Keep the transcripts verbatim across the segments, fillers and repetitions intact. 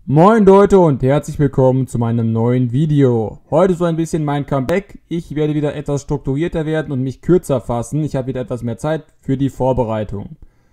Moin Leute und herzlich willkommen zu meinem neuen Video. Heute so ein bisschen mein Comeback. Ich werde wieder etwas strukturierter werden und mich kürzer fassen. Ich habe wieder etwas mehr Zeit für die Vorbereitung.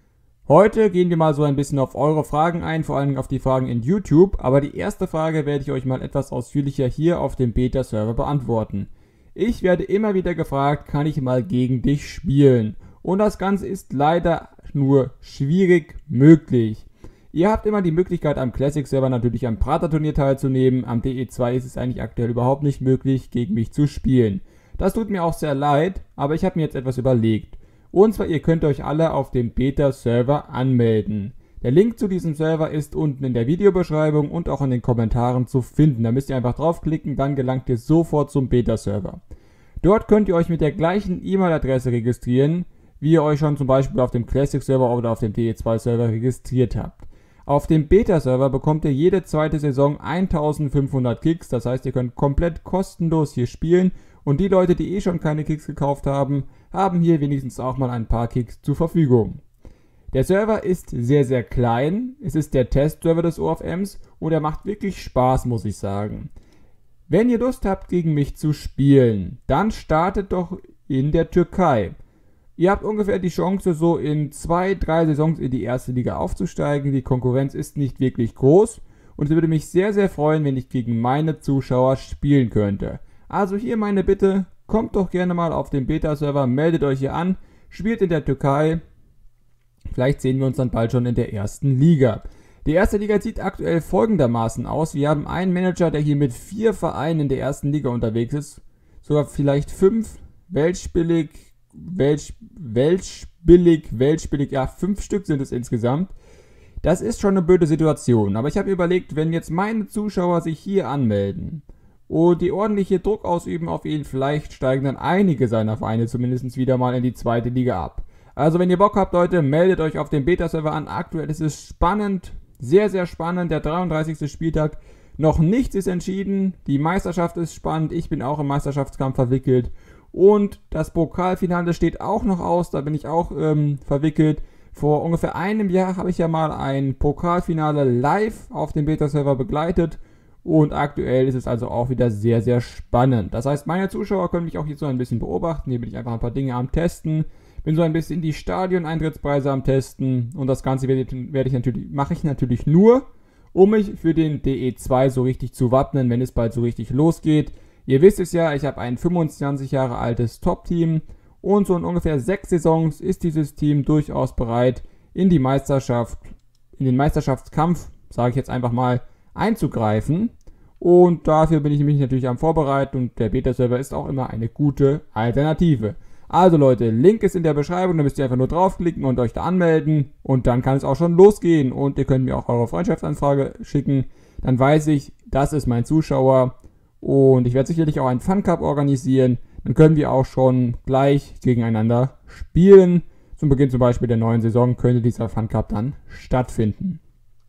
Heute gehen wir mal so ein bisschen auf eure Fragen ein, vor allem auf die Fragen in YouTube. Aber die erste Frage werde ich euch mal etwas ausführlicher hier auf dem Beta-Server beantworten. Ich werde immer wieder gefragt, kann ich mal gegen dich spielen? Und das Ganze ist leider nur schwierig möglich. Ihr habt immer die Möglichkeit, am Classic-Server natürlich am Prater-Turnier teilzunehmen. Am D E zwei ist es eigentlich aktuell überhaupt nicht möglich, gegen mich zu spielen. Das tut mir auch sehr leid, aber ich habe mir jetzt etwas überlegt. Und zwar, ihr könnt euch alle auf dem Beta-Server anmelden. Der Link zu diesem Server ist unten in der Videobeschreibung und auch in den Kommentaren zu finden. Da müsst ihr einfach draufklicken, dann gelangt ihr sofort zum Beta-Server. Dort könnt ihr euch mit der gleichen E-Mail-Adresse registrieren, wie ihr euch schon zum Beispiel auf dem Classic-Server oder auf dem D E zwei-Server registriert habt. Auf dem Beta-Server bekommt ihr jede zweite Saison eintausendfünfhundert Kicks, das heißt, ihr könnt komplett kostenlos hier spielen und die Leute, die eh schon keine Kicks gekauft haben, haben hier wenigstens auch mal ein paar Kicks zur Verfügung. Der Server ist sehr, sehr klein, es ist der Testserver des O F Ms und er macht wirklich Spaß, muss ich sagen. Wenn ihr Lust habt, gegen mich zu spielen, dann startet doch in der Türkei. Ihr habt ungefähr die Chance, so in zwei, drei Saisons in die erste Liga aufzusteigen. Die Konkurrenz ist nicht wirklich groß und es würde mich sehr, sehr freuen, wenn ich gegen meine Zuschauer spielen könnte. Also hier meine Bitte, kommt doch gerne mal auf den Beta-Server, meldet euch hier an, spielt in der Türkei. Vielleicht sehen wir uns dann bald schon in der ersten Liga. Die erste Liga sieht aktuell folgendermaßen aus. Wir haben einen Manager, der hier mit vier Vereinen in der ersten Liga unterwegs ist. Sogar vielleicht fünf, weltbillig, Welch, welchbillig, welchbillig, ja, fünf Stück sind es insgesamt. Das ist schon eine blöde Situation, aber ich habe überlegt, wenn jetzt meine Zuschauer sich hier anmelden und die ordentliche Druck ausüben auf ihn, vielleicht steigen dann einige seiner Vereine zumindest wieder mal in die zweite Liga ab. Also wenn ihr Bock habt, Leute, meldet euch auf dem Beta-Server an. Aktuell ist es spannend, sehr, sehr spannend, der dreiunddreißigste Spieltag. Noch nichts ist entschieden, die Meisterschaft ist spannend, ich bin auch im Meisterschaftskampf verwickelt. Und das Pokalfinale steht auch noch aus, da bin ich auch ähm, verwickelt. Vor ungefähr einem Jahr habe ich ja mal ein Pokalfinale live auf dem Beta-Server begleitet. Und aktuell ist es also auch wieder sehr, sehr spannend. Das heißt, meine Zuschauer können mich auch hier so ein bisschen beobachten. Hier bin ich einfach ein paar Dinge am Testen. Bin so ein bisschen die Stadion-Eintrittspreise am Testen. Und das Ganze werde ich, werde ich natürlich, mache ich natürlich nur, um mich für den D E zwei so richtig zu wappnen, wenn es bald so richtig losgeht. Ihr wisst es ja, ich habe ein fünfundzwanzig Jahre altes Top-Team und so in ungefähr sechs Saisons ist dieses Team durchaus bereit, in die Meisterschaft, in den Meisterschaftskampf, sage ich jetzt einfach mal, einzugreifen. Und dafür bin ich mich natürlich am Vorbereiten und der Beta-Server ist auch immer eine gute Alternative. Also Leute, Link ist in der Beschreibung, da müsst ihr einfach nur draufklicken und euch da anmelden und dann kann es auch schon losgehen. Und ihr könnt mir auch eure Freundschaftsanfrage schicken, dann weiß ich, das ist mein Zuschauer. Und ich werde sicherlich auch einen Fun Cup organisieren. Dann können wir auch schon gleich gegeneinander spielen. Zum Beginn zum Beispiel der neuen Saison könnte dieser Fun Cup dann stattfinden.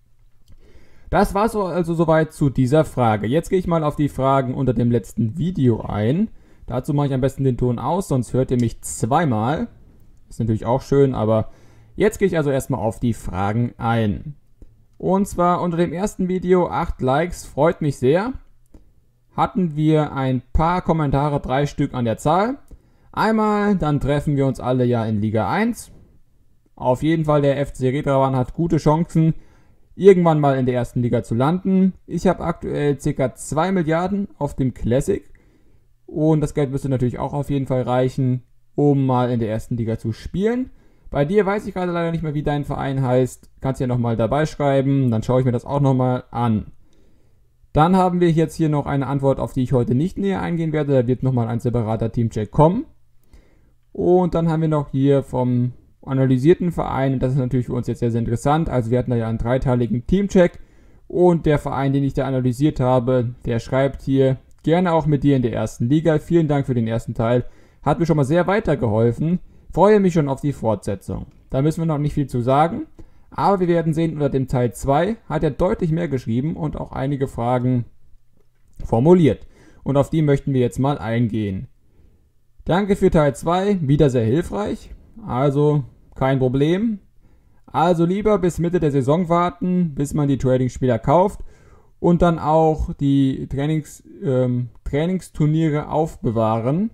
Das war so also soweit zu dieser Frage. Jetzt gehe ich mal auf die Fragen unter dem letzten Video ein. Dazu mache ich am besten den Ton aus, sonst hört ihr mich zweimal. Ist natürlich auch schön, aber jetzt gehe ich also erstmal auf die Fragen ein. Und zwar unter dem ersten Video acht Likes, freut mich sehr. Hatten wir ein paar Kommentare, drei Stück an der Zahl. Einmal, dann treffen wir uns alle ja in Liga eins. Auf jeden Fall, der F C Redrawan hat gute Chancen, irgendwann mal in der ersten Liga zu landen. Ich habe aktuell ca. zwei Milliarden auf dem Classic. Und das Geld müsste natürlich auch auf jeden Fall reichen, um mal in der ersten Liga zu spielen. Bei dir weiß ich gerade leider nicht mehr, wie dein Verein heißt. Kannst ja nochmal dabei schreiben, dann schaue ich mir das auch nochmal an. Dann haben wir jetzt hier noch eine Antwort, auf die ich heute nicht näher eingehen werde. Da wird nochmal ein separater Teamcheck kommen. Und dann haben wir noch hier vom analysierten Verein, das ist natürlich für uns jetzt sehr, sehr interessant. Also wir hatten da ja einen dreiteiligen Teamcheck. Und der Verein, den ich da analysiert habe, der schreibt hier, gerne auch mit dir in der ersten Liga. Vielen Dank für den ersten Teil. Hat mir schon mal sehr weitergeholfen. Freue mich schon auf die Fortsetzung. Da müssen wir noch nicht viel zu sagen. Aber wir werden sehen, unter dem Teil zwei hat er deutlich mehr geschrieben und auch einige Fragen formuliert. Und auf die möchten wir jetzt mal eingehen. Danke für Teil zwei, wieder sehr hilfreich. Also kein Problem. Also lieber bis Mitte der Saison warten, bis man die Trading-Spieler kauft und dann auch die Trainings, ähm, Trainingsturniere aufbewahren.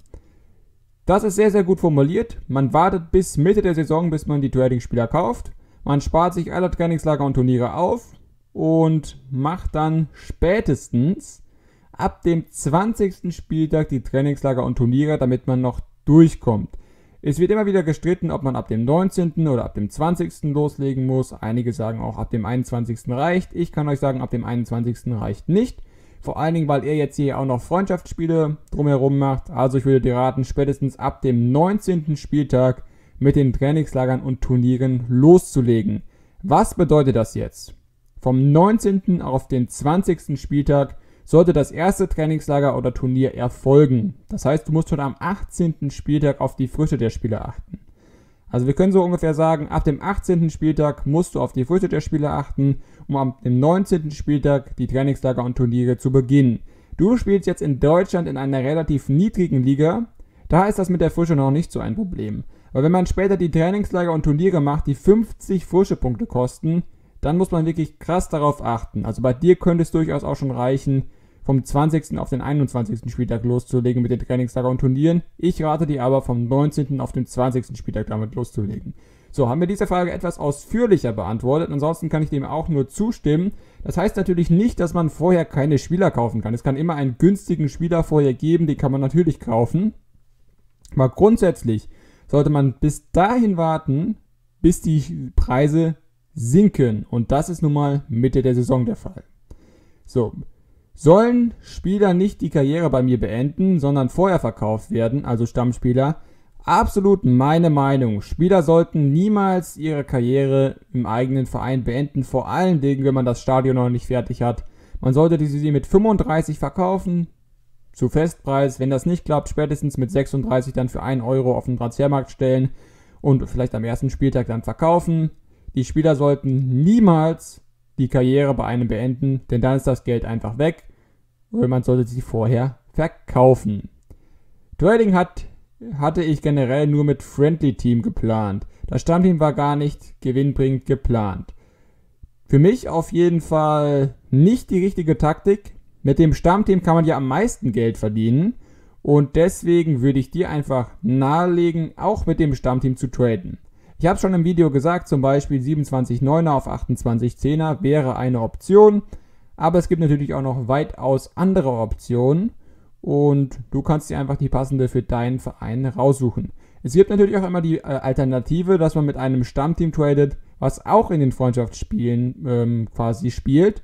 Das ist sehr, sehr gut formuliert. Man wartet bis Mitte der Saison, bis man die Trading-Spieler kauft. Man spart sich alle Trainingslager und Turniere auf und macht dann spätestens ab dem zwanzigsten Spieltag die Trainingslager und Turniere, damit man noch durchkommt. Es wird immer wieder gestritten, ob man ab dem neunzehnten oder ab dem zwanzigsten loslegen muss. Einige sagen auch, ab dem einundzwanzigsten reicht. Ich kann euch sagen, ab dem einundzwanzigsten reicht nicht. Vor allen Dingen, weil er jetzt hier auch noch Freundschaftsspiele drumherum macht. Also ich würde dir raten, spätestens ab dem neunzehnten Spieltag mit den Trainingslagern und Turnieren loszulegen. Was bedeutet das jetzt? Vom neunzehnten auf den zwanzigsten Spieltag sollte das erste Trainingslager oder Turnier erfolgen. Das heißt, du musst schon am achtzehnten Spieltag auf die Früchte der Spieler achten. Also wir können so ungefähr sagen, ab dem achtzehnten Spieltag musst du auf die Früchte der Spieler achten, um am dem neunzehnten Spieltag die Trainingslager und Turniere zu beginnen. Du spielst jetzt in Deutschland in einer relativ niedrigen Liga, da ist das mit der Frische noch nicht so ein Problem. Weil wenn man später die Trainingslager und Turniere macht, die fünfzig Frische-Punkte kosten, dann muss man wirklich krass darauf achten. Also bei dir könnte es durchaus auch schon reichen, vom zwanzigsten auf den einundzwanzigsten Spieltag loszulegen mit den Trainingslager und Turnieren. Ich rate dir aber vom neunzehnten auf den zwanzigsten Spieltag damit loszulegen. So, haben wir diese Frage etwas ausführlicher beantwortet. Ansonsten kann ich dem auch nur zustimmen. Das heißt natürlich nicht, dass man vorher keine Spieler kaufen kann. Es kann immer einen günstigen Spieler vorher geben, die kann man natürlich kaufen. Aber grundsätzlich sollte man bis dahin warten, bis die Preise sinken. Und das ist nun mal Mitte der Saison der Fall. So, sollen Spieler nicht die Karriere bei mir beenden, sondern vorher verkauft werden, also Stammspieler? Absolut meine Meinung. Spieler sollten niemals ihre Karriere im eigenen Verein beenden, vor allen Dingen, wenn man das Stadion noch nicht fertig hat. Man sollte sie mit fünfunddreißig verkaufen, zu Festpreis. Wenn das nicht klappt, spätestens mit sechsunddreißig dann für einen Euro auf den Transfermarkt stellen und vielleicht am ersten Spieltag dann verkaufen. Die Spieler sollten niemals die Karriere bei einem beenden, denn dann ist das Geld einfach weg, oder man sollte sie vorher verkaufen. Trading hat, hatte ich generell nur mit Friendly Team geplant. Das Stammteam war gar nicht gewinnbringend geplant. Für mich auf jeden Fall nicht die richtige Taktik. Mit dem Stammteam kann man ja am meisten Geld verdienen und deswegen würde ich dir einfach nahelegen, auch mit dem Stammteam zu traden. Ich habe schon im Video gesagt, zum Beispiel siebenundzwanzig neuner auf achtundzwanzig zehner wäre eine Option, aber es gibt natürlich auch noch weitaus andere Optionen und du kannst dir einfach die passende für deinen Verein raussuchen. Es gibt natürlich auch immer die äh, Alternative, dass man mit einem Stammteam tradet, was auch in den Freundschaftsspielen ähm, quasi spielt.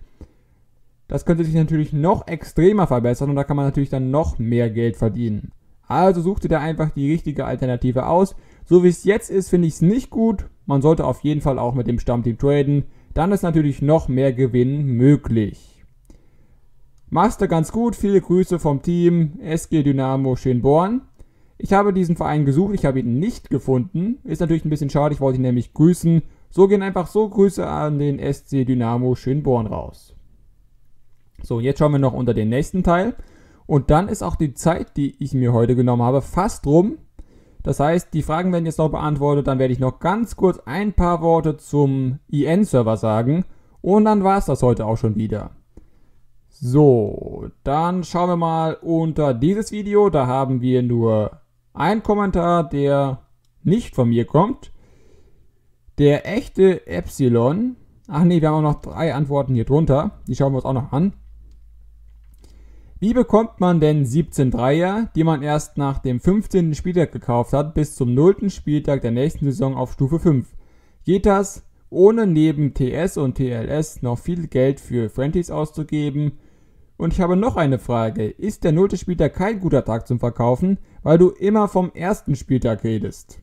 Das könnte sich natürlich noch extremer verbessern und da kann man natürlich dann noch mehr Geld verdienen. Also such dir da einfach die richtige Alternative aus. So wie es jetzt ist, finde ich es nicht gut. Man sollte auf jeden Fall auch mit dem Stammteam traden. Dann ist natürlich noch mehr Gewinn möglich. Machst du ganz gut. Viele Grüße vom Team S G Dynamo Schönborn. Ich habe diesen Verein gesucht. Ich habe ihn nicht gefunden. Ist natürlich ein bisschen schade. Ich wollte ihn nämlich grüßen. So gehen einfach so Grüße an den S C Dynamo Schönborn raus. So, jetzt schauen wir noch unter den nächsten Teil. Und dann ist auch die Zeit, die ich mir heute genommen habe, fast rum. Das heißt, die Fragen werden jetzt noch beantwortet. Dann werde ich noch ganz kurz ein paar Worte zum I N-Server sagen. Und dann war es das heute auch schon wieder. So, dann schauen wir mal unter dieses Video. Da haben wir nur einen Kommentar, der nicht von mir kommt. Der echte Epsilon. Ach nee, wir haben auch noch drei Antworten hier drunter. Die schauen wir uns auch noch an. Wie bekommt man denn siebzehn Dreier, die man erst nach dem fünfzehnten Spieltag gekauft hat, bis zum nullten Spieltag der nächsten Saison auf Stufe fünf? Geht das, ohne neben T S und T L S noch viel Geld für Friendlies auszugeben? Und ich habe noch eine Frage. Ist der nullte Spieltag kein guter Tag zum Verkaufen, weil du immer vom ersten Spieltag redest?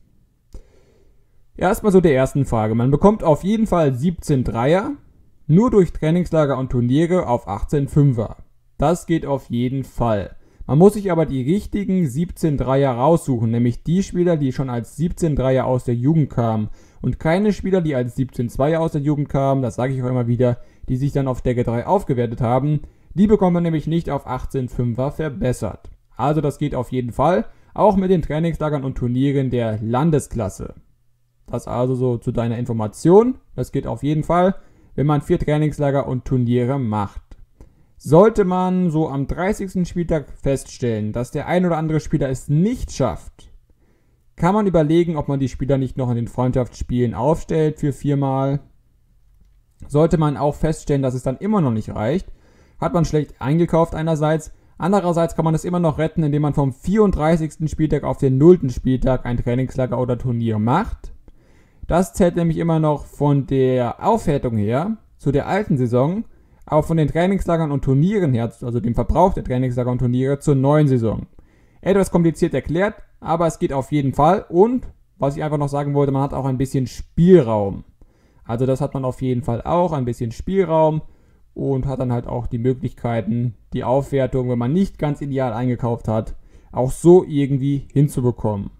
Erstmal so der ersten Frage. Man bekommt auf jeden Fall siebzehn Dreier, nur durch Trainingslager und Turniere auf achtzehn Fünfer. Das geht auf jeden Fall. Man muss sich aber die richtigen siebzehn Dreier raussuchen, nämlich die Spieler, die schon als siebzehn Dreier aus der Jugend kamen. Und keine Spieler, die als siebzehn Zweier aus der Jugend kamen, das sage ich auch immer wieder, die sich dann auf Decke drei aufgewertet haben, die bekommt man nämlich nicht auf achtzehn Fünfer verbessert. Also das geht auf jeden Fall, auch mit den Trainingslagern und Turnieren der Landesklasse. Das also so zu deiner Information, das geht auf jeden Fall, wenn man vier Trainingslager und Turniere macht. Sollte man so am dreißigsten Spieltag feststellen, dass der ein oder andere Spieler es nicht schafft, kann man überlegen, ob man die Spieler nicht noch in den Freundschaftsspielen aufstellt für viermal. Sollte man auch feststellen, dass es dann immer noch nicht reicht, hat man schlecht eingekauft einerseits. Andererseits kann man es immer noch retten, indem man vom vierunddreißigsten Spieltag auf den nullten Spieltag ein Trainingslager oder Turnier macht. Das zählt nämlich immer noch von der Aufwertung her zu der alten Saison, aber von den Trainingslagern und Turnieren her, also dem Verbrauch der Trainingslager und Turniere, zur neuen Saison. Etwas kompliziert erklärt, aber es geht auf jeden Fall. Und, was ich einfach noch sagen wollte, man hat auch ein bisschen Spielraum. Also das hat man auf jeden Fall auch, ein bisschen Spielraum und hat dann halt auch die Möglichkeiten, die Aufwertung, wenn man nicht ganz ideal eingekauft hat, auch so irgendwie hinzubekommen.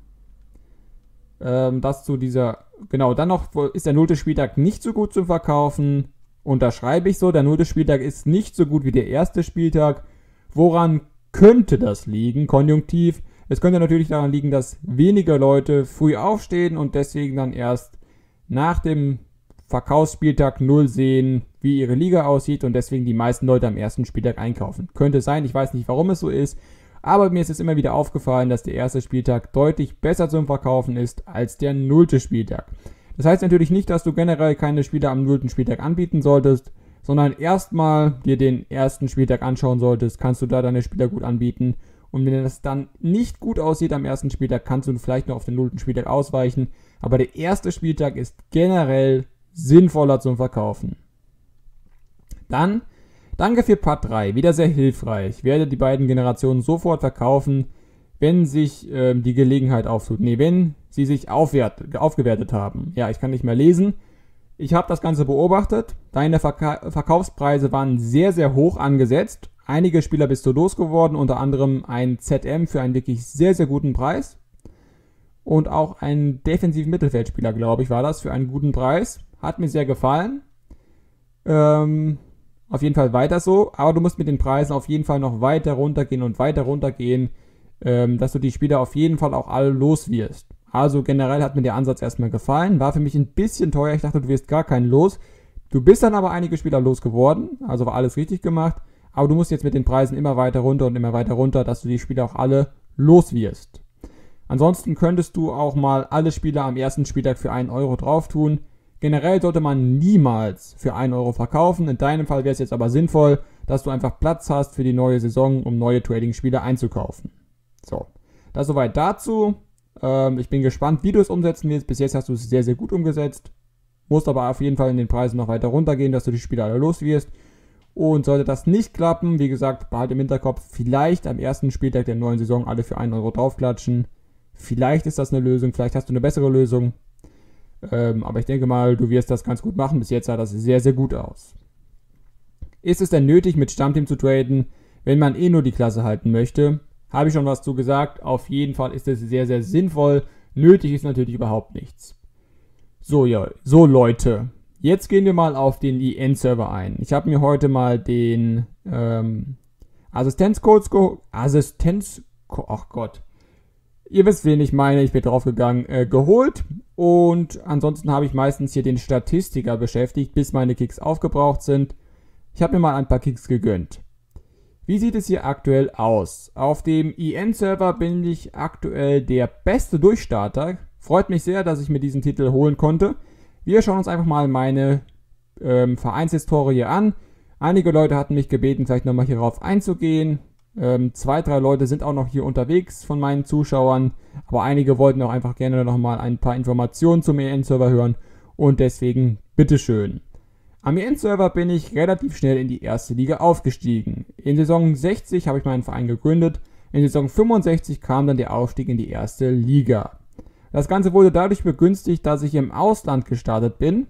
Ähm, das zu dieser, genau, dann noch ist der nullte Spieltag nicht so gut zum Verkaufen. Unterschreibe ich so, der nullte Spieltag ist nicht so gut wie der erste Spieltag. Woran könnte das liegen? Konjunktiv. Es könnte natürlich daran liegen, dass weniger Leute früh aufstehen und deswegen dann erst nach dem Verkaufsspieltag null sehen, wie ihre Liga aussieht und deswegen die meisten Leute am ersten Spieltag einkaufen. Könnte sein, ich weiß nicht, warum es so ist, aber mir ist es immer wieder aufgefallen, dass der erste Spieltag deutlich besser zum Verkaufen ist als der nullte Spieltag. Das heißt natürlich nicht, dass du generell keine Spiele am nullten Spieltag anbieten solltest, sondern erstmal dir den ersten Spieltag anschauen solltest, kannst du da deine Spieler gut anbieten. Und wenn das dann nicht gut aussieht am ersten Spieltag, kannst du vielleicht noch auf den nullten Spieltag ausweichen. Aber der erste Spieltag ist generell sinnvoller zum Verkaufen. Dann, danke für Part drei, wieder sehr hilfreich. Ich werde die beiden Generationen sofort verkaufen, wenn sich äh, die Gelegenheit auftut. Ne, wenn sie sich aufwert, aufgewertet haben. Ja, ich kann nicht mehr lesen. Ich habe das Ganze beobachtet. Deine Verka- Verkaufspreise waren sehr, sehr hoch angesetzt. Einige Spieler bist du losgeworden, unter anderem ein Z M für einen wirklich sehr, sehr guten Preis. Und auch ein defensiven Mittelfeldspieler, glaube ich, war das, für einen guten Preis. Hat mir sehr gefallen. Ähm, auf jeden Fall weiter so. Aber du musst mit den Preisen auf jeden Fall noch weiter runtergehen und weiter runtergehen, ähm, dass du die Spieler auf jeden Fall auch alle los wirst. Also generell hat mir der Ansatz erstmal gefallen. War für mich ein bisschen teuer. Ich dachte, du wirst gar keinen los. Du bist dann aber einige Spieler losgeworden. Also war alles richtig gemacht. Aber du musst jetzt mit den Preisen immer weiter runter und immer weiter runter, dass du die Spieler auch alle los wirst. Ansonsten könntest du auch mal alle Spieler am ersten Spieltag für einen Euro drauf tun. Generell sollte man niemals für einen Euro verkaufen. In deinem Fall wäre es jetzt aber sinnvoll, dass du einfach Platz hast für die neue Saison, um neue Trading-Spieler einzukaufen. So, das soweit dazu. Ähm, ich bin gespannt, wie du es umsetzen willst. Bis jetzt hast du es sehr, sehr gut umgesetzt. Musst aber auf jeden Fall in den Preisen noch weiter runtergehen, dass du die Spieler alle los wirst. Und sollte das nicht klappen, wie gesagt, behalte im Hinterkopf, vielleicht am ersten Spieltag der neuen Saison alle für einen Euro draufklatschen. Vielleicht ist das eine Lösung, vielleicht hast du eine bessere Lösung. Ähm, aber ich denke mal, du wirst das ganz gut machen. Bis jetzt sah das sehr, sehr gut aus. Ist es denn nötig, mit Stammteam zu traden, wenn man eh nur die Klasse halten möchte? Habe ich schon was zu gesagt. Auf jeden Fall ist es sehr, sehr sinnvoll. Nötig ist natürlich überhaupt nichts. So, ja, so Leute. Jetzt gehen wir mal auf den I N-Server ein. Ich habe mir heute mal den ähm, Assistenzcodes geholt. Assistenz... Ach Gott. Ihr wisst, wen ich meine. Ich bin draufgegangen. Äh, geholt. Und ansonsten habe ich meistens hier den Statistiker beschäftigt, bis meine Kicks aufgebraucht sind. Ich habe mir mal ein paar Kicks gegönnt. Wie sieht es hier aktuell aus? Auf dem I N-Server bin ich aktuell der beste Durchstarter. Freut mich sehr, dass ich mir diesen Titel holen konnte. Wir schauen uns einfach mal meine ähm, Vereinshistorie an. Einige Leute hatten mich gebeten, vielleicht nochmal hierauf einzugehen. Ähm, zwei, drei Leute sind auch noch hier unterwegs von meinen Zuschauern. Aber einige wollten auch einfach gerne nochmal ein paar Informationen zum I N-Server hören. Und deswegen, bitteschön. Am I N-Server bin ich relativ schnell in die erste Liga aufgestiegen. In Saison sechzig habe ich meinen Verein gegründet. In Saison fünfundsechzig kam dann der Aufstieg in die erste Liga. Das Ganze wurde dadurch begünstigt, dass ich im Ausland gestartet bin,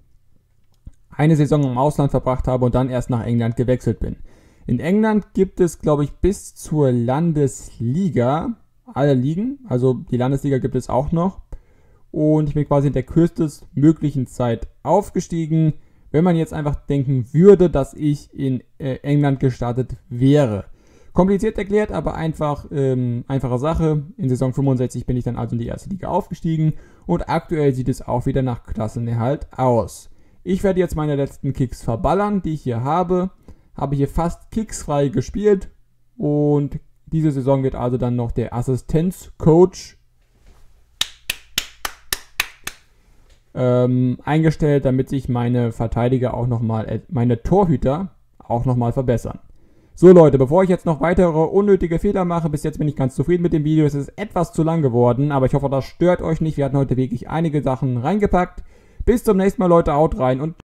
eine Saison im Ausland verbracht habe und dann erst nach England gewechselt bin. In England gibt es, glaube ich, bis zur Landesliga alle Ligen, also die Landesliga gibt es auch noch. Und ich bin quasi in der kürzestmöglichen Zeit aufgestiegen, wenn man jetzt einfach denken würde, dass ich in äh, England gestartet wäre. Kompliziert erklärt, aber einfach ähm, einfache Sache. In Saison fünfundsechzig bin ich dann also in die erste Liga aufgestiegen und aktuell sieht es auch wieder nach Klassenerhalt aus. Ich werde jetzt meine letzten Kicks verballern, die ich hier habe. habe hier fast kicksfrei gespielt und diese Saison wird also dann noch der Assistenzcoach ähm, eingestellt, damit sich meine Verteidiger auch nochmal, meine Torhüter auch nochmal verbessern. So Leute, bevor ich jetzt noch weitere unnötige Fehler mache, bis jetzt bin ich ganz zufrieden mit dem Video. Es ist etwas zu lang geworden, aber ich hoffe, das stört euch nicht. Wir hatten heute wirklich einige Sachen reingepackt. Bis zum nächsten Mal Leute, haut rein und